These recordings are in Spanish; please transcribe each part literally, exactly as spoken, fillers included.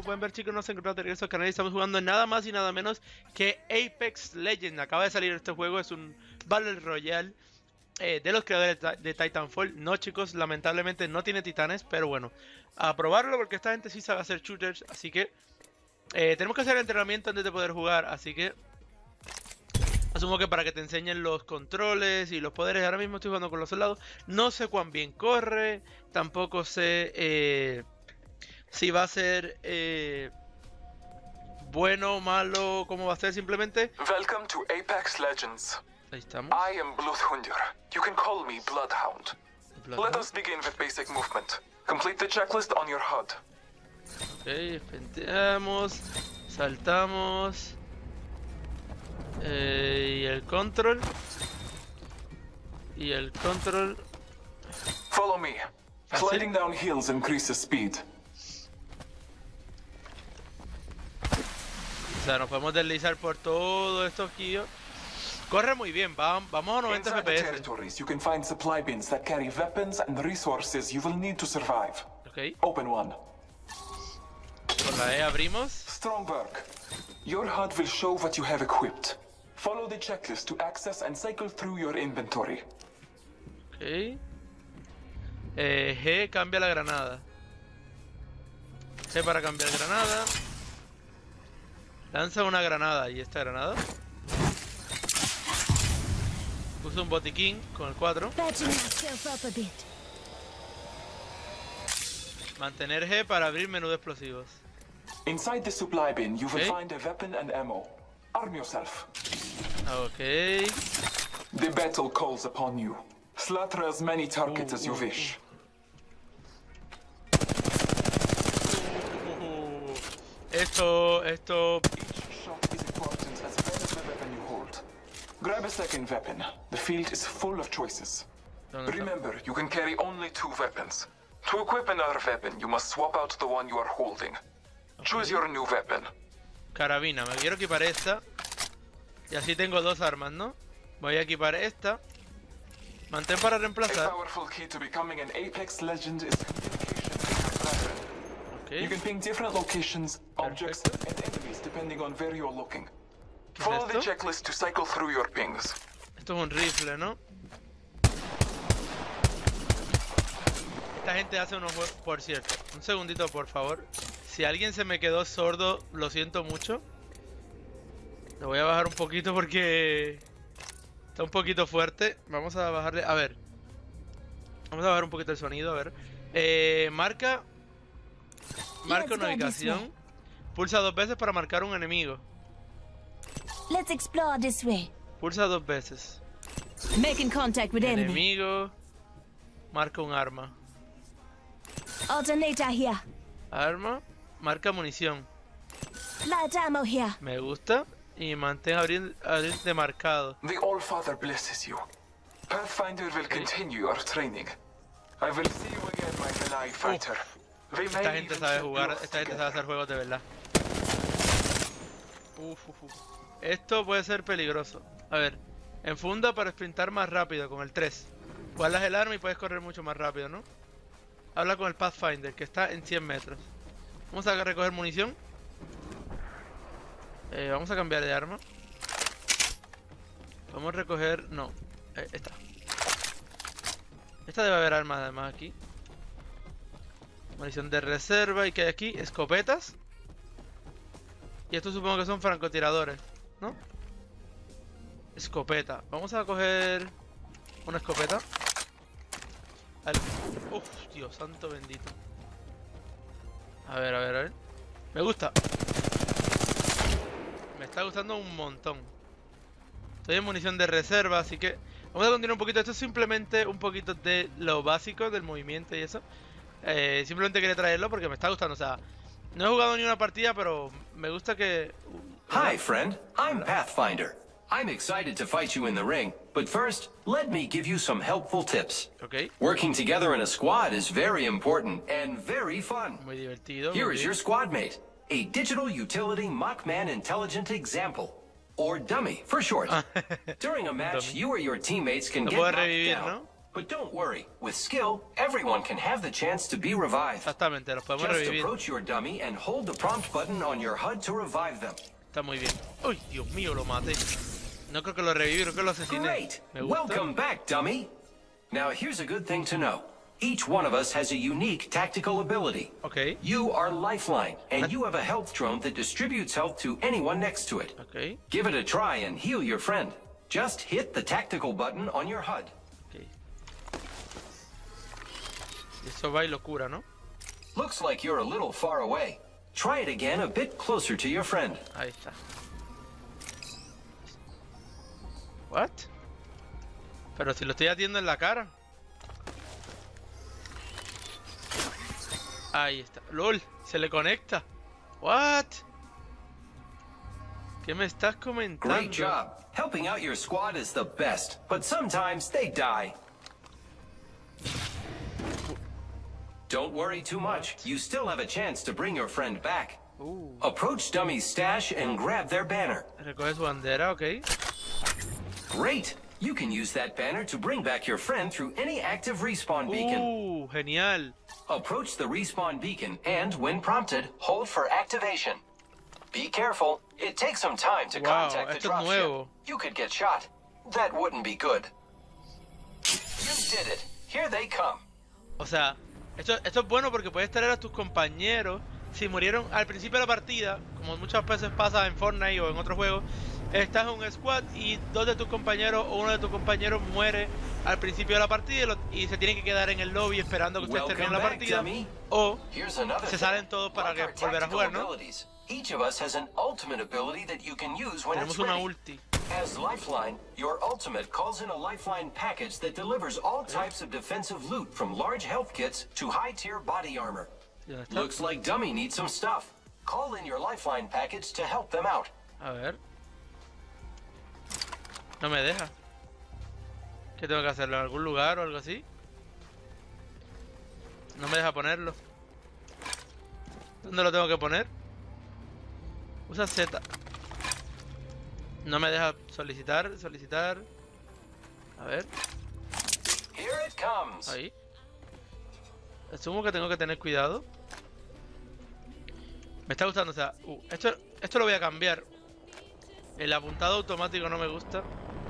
pueden ver, chicos, nos encontramos de regreso al canal y estamos jugando en nada más y nada menos que Apex Legends. Acaba de salir este juego, es un Battle Royale eh, de los creadores de, de Titanfall. No, chicos, lamentablemente no tiene titanes, pero bueno, a probarlo porque esta gente sí sabe hacer shooters, así que eh, tenemos que hacer el entrenamiento antes de poder jugar, así que asumo que para que te enseñen los controles y los poderes. Ahora mismo estoy jugando con los soldados. No sé cuán bien corre. Tampoco sé eh, si va a ser eh, bueno o malo. Cómo va a ser simplemente. Welcome to Apex Legends. Ahí estamos. I am Bloodhunder. You can call me Bloodhound. Bloodhound. Let us begin with basic movement. Complete the checklist on your H U D. Ok, penteamos. Saltamos. Eh, y el control Y el control Follow me. ¿Fácil? Sliding down hills increases speed. O sea, nos podemos deslizar por todo esto aquí. Corre muy bien, va, vamos a noventa Inside the F P S. territories, you can find supply bins that carry weapons and resources you will need to survive. Ok, Open one. con la E abrimos. Strongberg. Your H U D will show what you have equipped. Follow the checklist to access and cycle through your inventory. Ok. Eh, G cambia la granada. G para cambiar granada. Lanza una granada. ¿Y esta granada? Puso un botiquín con el cuatro. Mantener G para abrir menú de explosivos. Inside the supply bin, you will Okay. find a weapon and ammo. Arm yourself. Ok. The battle calls upon you. Slaughter as many targets Uh, as you uh, wish. Uh, esto, esto... Each shot is important as well as the weapon you hold. Grab a second weapon. The field is full of choices. ¿Dónde está? Remember, you can carry only two weapons. To equip another weapon, you must swap out the one you are holding. Choose your new weapon. Carabina, me quiero equipar esta. Y así tengo dos armas, ¿no? Voy a equipar esta. Mantén para A reemplazar. powerful key to becoming an Apex Legend is communication with your brethren. You Ok. can ping different locations, objects, and enemies depending on where you're looking. ¿Qué es Follow the esto? checklist to cycle through your pings. Esto es un rifle, ¿no? Esta gente hace unos juegos... Por cierto, un segundito, por favor. Si alguien se me quedó sordo, lo siento mucho. Lo voy a bajar un poquito porque... Está un poquito fuerte. Vamos a bajarle... A ver. Vamos a bajar un poquito el sonido, a ver. Eh, marca... Marca una ubicación. Pulsa dos veces para marcar un enemigo. Let's explore this way. Pulsa dos veces. Making contact with enemy. Enemigo. Marca un arma. Alternator here. Arma. Marca munición. Light ammo here. Me gusta. Y mantén abrir, abrir de marcado. The All-Father blesses you. Pathfinder will continue your training. I will see you again, my Belay fighter. They Esta may gente even sabe ship jugar, yours esta gente sabe together. hacer juegos de verdad. Uf, uf, uf. Esto puede ser peligroso. A ver, enfunda para sprintar más rápido con el tres. Guardas el arma y puedes correr mucho más rápido, ¿no? Habla con el Pathfinder, que está en cien metros. Vamos a recoger munición. Eh, vamos a cambiar de arma. Vamos a recoger... No, eh, esta. Esta debe haber armas además aquí. Munición de reserva. ¿Y qué hay aquí? Escopetas. Y estos supongo que son francotiradores, ¿no? Escopeta. Vamos a coger una escopeta. Al... Uf, Dios santo bendito. A ver, a ver, a ver. Me gusta. Me está gustando un montón. Estoy en munición de reserva, así que vamos a continuar un poquito. Esto es simplemente un poquito de lo básico del movimiento y eso. Eh, simplemente quería traerlo porque me está gustando. O sea, no he jugado ni una partida, pero me gusta que... Hi, friend. I'm Pathfinder. I'm excited to fight you in the ring, but first, let me give you some helpful tips. Ok, Working together in a squad is very important and very fun. muy divertido. Here muy is bien. your squad mate, a digital utility Mockman intelligent example, or dummy for short. During a match, Dummy. you or your teammates can Lo get puedo knocked revivir, down. ¿no? But don't worry, with skill, everyone can have the chance to be revived. Exactamente, los podemos Just revivir. approach your dummy and hold the prompt button on your H U D to revive them. Está muy bien. Uy, Dios mío, lo maté. No creo que lo reviví, creo que lo asesiné. Great! Me gusta. Welcome back, dummy! Now here's a good thing to know. Each one of us has a unique tactical ability. Ok, You are Lifeline, and you have a health drone that distributes health to anyone next to it. ok, Give it a try and heal your friend. Just hit the tactical button on your H U D. ok. Y eso va y lo cura, ¿no? Looks like you're a little far away. Try it again a bit closer to your friend. Ahí está. What? Pero si lo estoy haciendo en la cara. Ahí está. LOL, se le conecta. What? ¿Qué me estás comentando? Great job. Helping out your squad is the best, but sometimes they die. Don't worry too much. You still have a chance to bring your friend back. Uh, Approach Dummy's stash and grab their banner. recoge su bandera, ok. Great! You can use that banner to bring back your friend through any active respawn beacon. Uh, genial. Approach the respawn beacon and, when prompted, hold for activation. Be careful. It takes some time to Wow, contact the esto es dropship. nuevo. You could get shot. That wouldn't be good. You did it. Here they come. O sea, esto, esto es bueno porque puedes traer a tus compañeros. Si murieron al principio de la partida, como muchas veces pasa en Fortnite o en otros juegos, estás en un squad y dos de tus compañeros o uno de tus compañeros muere al principio de la partida y, lo- y se tienen que quedar en el lobby esperando que ustedes Welcome terminen la back, partida. dummy. O Here's another se thing. salen todos para Like que our volver a tactical jugar, ¿no? abilities, each of us has an ultimate ability that you can use when Tenemos it's una ready. ulti. As Lifeline, your ultimate calls in a Lifeline package that delivers all types of defensive loot from large health kits to high-tier body armor. ¿Y dónde está? Looks like Dummy needs some stuff. Call in your Lifeline package to help them out. A ver. No me deja. ¿Qué tengo que hacerlo? ¿En algún lugar o algo así? No me deja ponerlo. ¿Dónde lo tengo que poner? Usa Z. No me deja solicitar, solicitar. A ver, Here it comes. ahí. Asumo que tengo que tener cuidado. Me está gustando, o sea, uh, esto, esto lo voy a cambiar. El apuntado automático no me gusta.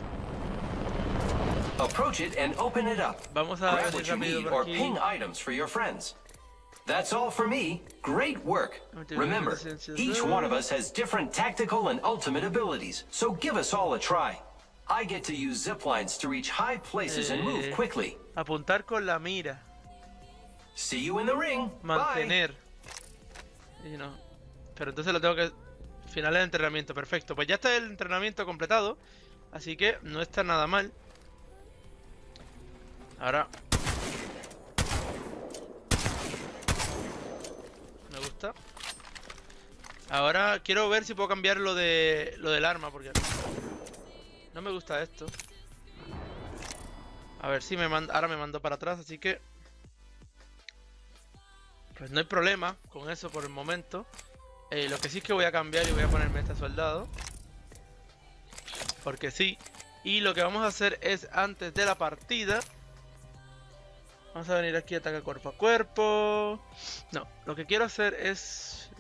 Approach it and open it up. Vamos a Grab ver what you rápido need por or aquí. ping items for your friends. That's all for me. Great work. Remember, each one of us has different tactical and ultimate abilities, so give us all a try. I get to use zip lines to reach high places and move Eh. quickly. Apuntar con la mira. See you in the ring. Bye. Mantener. Y no. Pero entonces lo tengo que... Final de entrenamiento, perfecto. Pues ya está el entrenamiento completado. Así que no está nada mal. Ahora... Me gusta. Ahora quiero ver si puedo cambiar lo de lo del arma, porque no me gusta esto. A ver si me manda... Ahora me mandó para atrás, así que... Pues no hay problema con eso por el momento. Eh, lo que sí es que voy a cambiar y voy a ponerme este soldado. Porque sí. Y lo que vamos a hacer es antes de la partida. Vamos a venir aquí a atacar cuerpo a cuerpo. No, lo que quiero hacer es...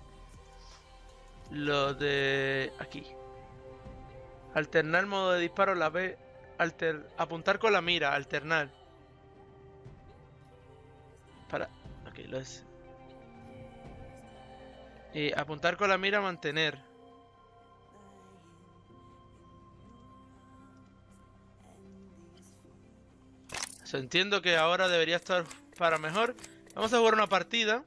Lo de... Aquí. Alternar modo de disparo, la B... Alter... Apuntar con la mira, alternar. Para... Aquí lo es. Y apuntar con la mira, mantener. So, entiendo que ahora debería estar para mejor. Vamos a jugar una partida.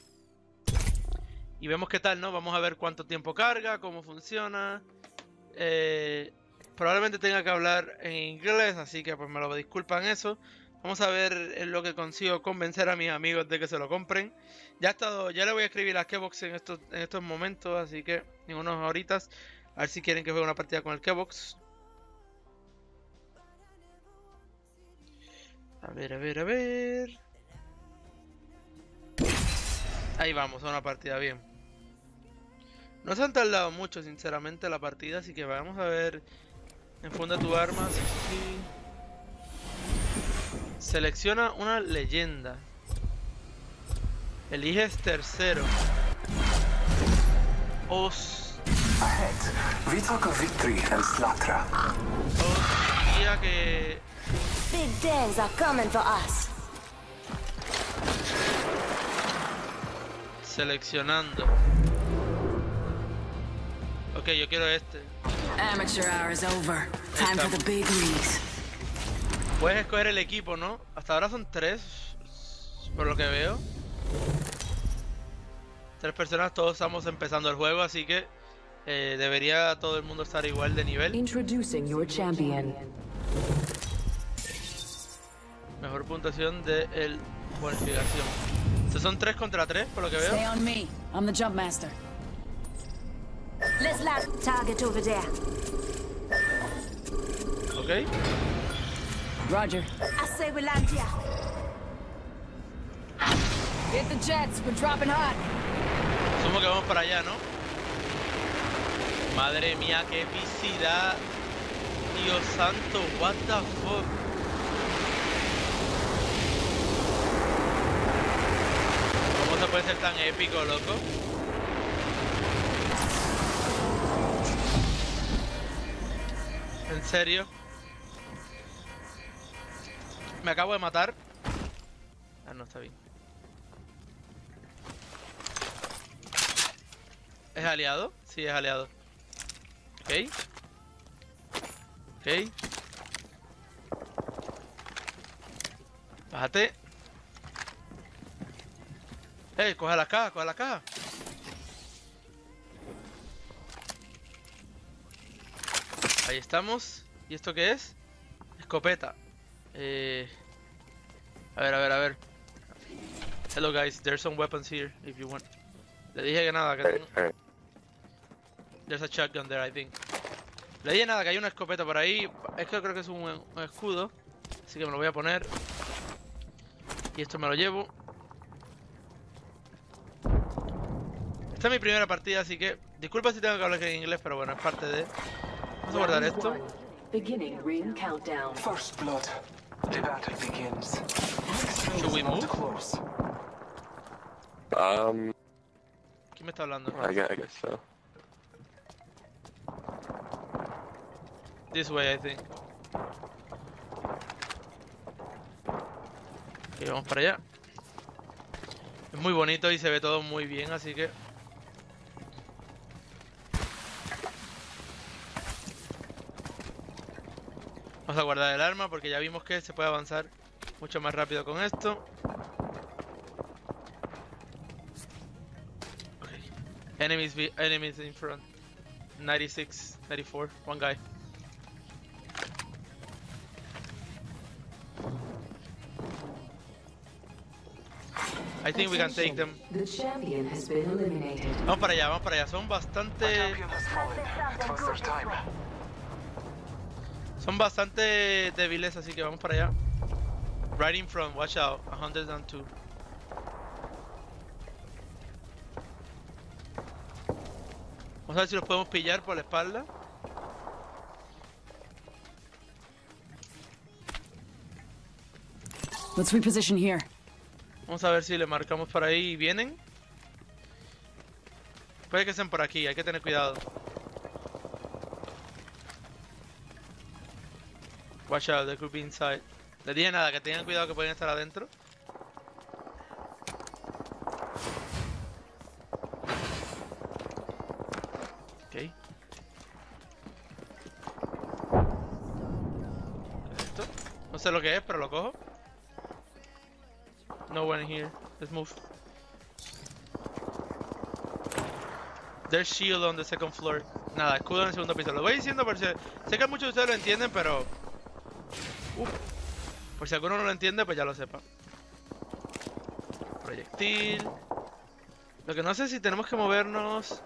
Y vemos qué tal, ¿no? Vamos a ver cuánto tiempo carga, cómo funciona. Eh, probablemente tenga que hablar en inglés, así que pues me lo disculpan eso. Vamos a ver en lo que consigo convencer a mis amigos de que se lo compren. Ya he estado, ya le voy a escribir a Kbox en estos, en estos momentos, así que en unos horitas. A ver si quieren que juegue una partida con el Kbox. A ver, a ver, a ver. Ahí vamos, a una partida bien. No se han tardado mucho, sinceramente, la partida, así que vamos a ver. Enfunda tu arma, sí, sí. Selecciona una leyenda. Eliges tercero. Os... Ahead, we talk of victory and slaughter. Os diría que... Big things are coming for us. Seleccionando. Ok, yo quiero este. Amateur hour is over. Time for the big leagues. Puedes escoger el equipo, ¿no? Hasta ahora son tres, por lo que veo. Tres personas, todos estamos empezando el juego, así que eh, debería todo el mundo estar igual de nivel. Introducing your champion. Mejor puntuación de el bonificación. Estos son tres contra tres, por lo que Stay veo. on me. I'm the jump master. Let's land target over there. Ok. Roger. I say we land here. Hit the jets. We're dropping hot. Asumo que vamos para allá, ¿no? Madre mía, qué epicidad. Dios santo, what the fuck. ¿Cómo se puede ser tan épico, loco? ¿En serio? Me acabo de matar. Ah, no, está bien. ¿Es aliado? Sí, es aliado. Ok. Ok. Bájate. Eh, coge la caja, coge la caja. Ahí estamos. ¿Y esto qué es? Escopeta. Eh... A ver, a ver, a ver. Hello guys, there's some weapons here if you want. Le dije que nada, que tengo... There's a shotgun there, I think. Le dije nada, que hay una escopeta por ahí. Es que creo que es un, un escudo. Así que me lo voy a poner. Y esto me lo llevo. Esta es mi primera partida, así que... Disculpa si tengo que hablar en inglés, pero bueno, es parte de... Vamos a guardar esto. Beginning ring countdown. First blood. The battle begins. Should we move? Close. Um, ¿Quién me está hablando? I guess, I guess so. This way, I think. Ok, vamos para allá. Es muy bonito y se ve todo muy bien, así que... Vamos a guardar el arma porque ya vimos que se puede avanzar mucho más rápido con esto. Okay. Enemies, enemies in front. ninety-six, ninety-four, one guy. I think we can take them. The champion has been eliminated. Vamos para allá, vamos para allá. Son The bastante... champion has fallen. It was their time. Son bastante débiles, así que vamos para allá. Right in front, watch out. one hundred two. Vamos a ver si los podemos pillar por la espalda. Let's reposition here. Vamos a ver si le marcamos por ahí y vienen. Puede que estén por aquí, hay que tener cuidado. Watch out, they could be inside. Les dije nada, que tengan cuidado que pueden estar adentro. Ok. Esto. No sé lo que es, pero lo cojo. No one in here. Let's move. There's shield on the second floor. Nada, escudo en el segundo piso. Lo voy diciendo por si... Sé que muchos de ustedes lo entienden, pero... Uf. Por si alguno no lo entiende, pues ya lo sepa. Proyectil. Lo que no sé es si tenemos que movernos...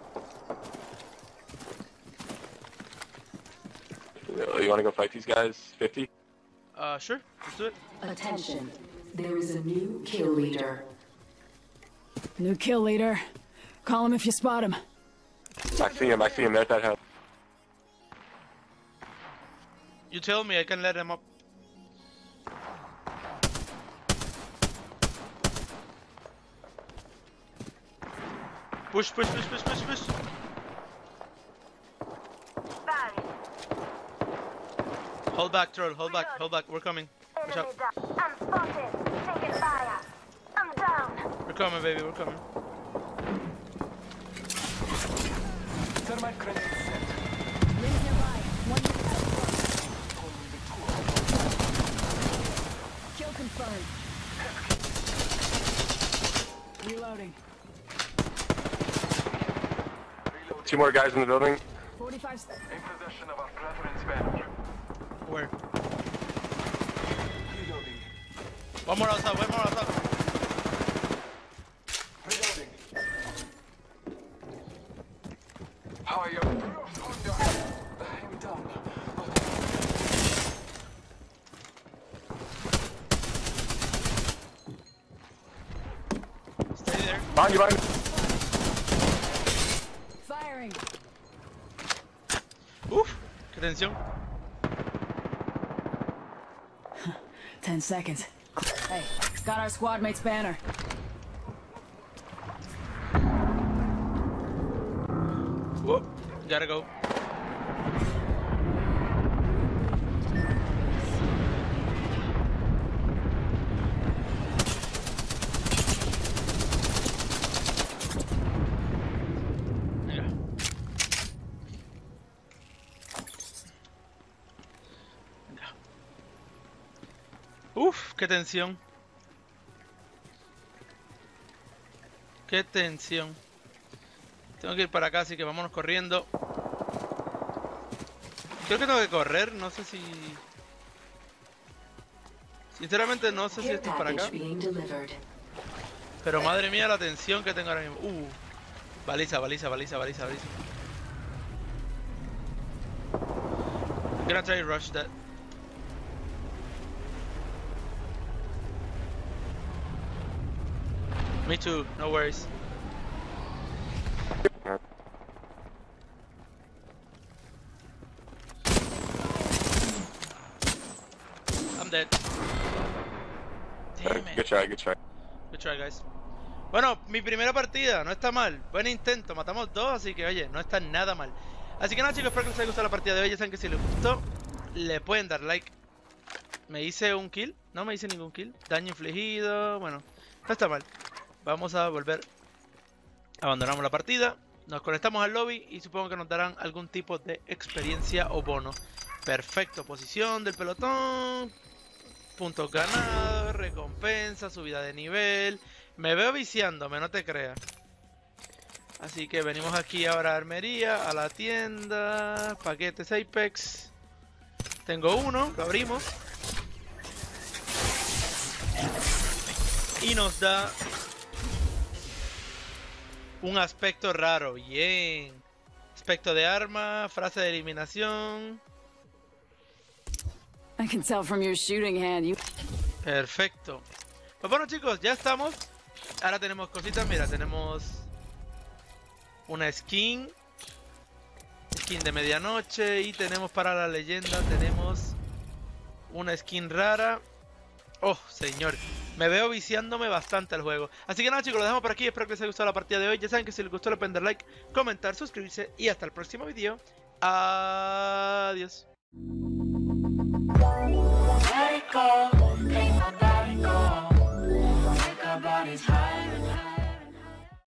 You wanna go fight these guys? fifty? Uh, sure. Let's do it. Attention. There is a new kill leader. New kill leader. Call him if you spot him. I see him, I see him. There's that house. You tell me, I can let him up. Push, push, push, push, push, push. Hold back, troll. Hold back, hold back. We're coming. Watch out. I'm spotted. Taking fire. I'm down. We're coming, baby. We're coming. Thermite grenade set. Rings nearby. One kill confirmed. Reloading. Two more guys in the building. forty-five. In possession of our brethren's banner. Where? Reloading. One more outside. One more outside. Reloading. How are you? I'm down. Stay there. Behind you, behind you. Firing. Uf. Qué tensión. Ten seconds. Hey, got our squad mate's banner. Whoop. Gotta go. Venga. Venga. Uf, qué tensión. Qué tensión. Tengo que ir para acá, así que vámonos corriendo. Creo que tengo que correr, no sé si... Sinceramente no sé si esto es para acá. Pero madre mía la tensión que tengo ahora mismo. Uh, baliza, baliza, baliza, baliza, baliza. I'm gonna try to rush that. Me too, no worries. I'm dead. Damn it. Good try, good try. Good try, guys. Bueno, mi primera partida, no está mal. Buen intento, matamos dos, así que oye, no está nada mal. Así que nada, chicos, espero que les haya gustado la partida de hoy. Ya saben que si les gustó, le pueden dar like. Me hice un kill, no me hice ningún kill. Daño infligido, bueno, no está mal. Vamos a volver. Abandonamos la partida, nos conectamos al lobby y supongo que nos darán algún tipo de experiencia o bono. Perfecto, posición del pelotón, puntos ganados, recompensa, subida de nivel. Me veo viciándome, no te creas. Así que venimos aquí ahora a Armería, a la tienda, paquetes Apex. Tengo uno, lo abrimos. Y nos da un aspecto raro, bien. Aspecto de arma, frase de eliminación. I can tell from your shooting hand you. Perfecto. Pues bueno, chicos, ya estamos. Ahora tenemos cositas, mira, tenemos una skin. Skin de medianoche. Y tenemos para la leyenda, tenemos una skin rara. Oh, señor. Me veo viciándome bastante al juego. Así que nada, chicos, lo dejamos por aquí. Espero que les haya gustado la partida de hoy. Ya saben que si les gustó, le pueden dar like, comentar, suscribirse. Y hasta el próximo video. Adiós.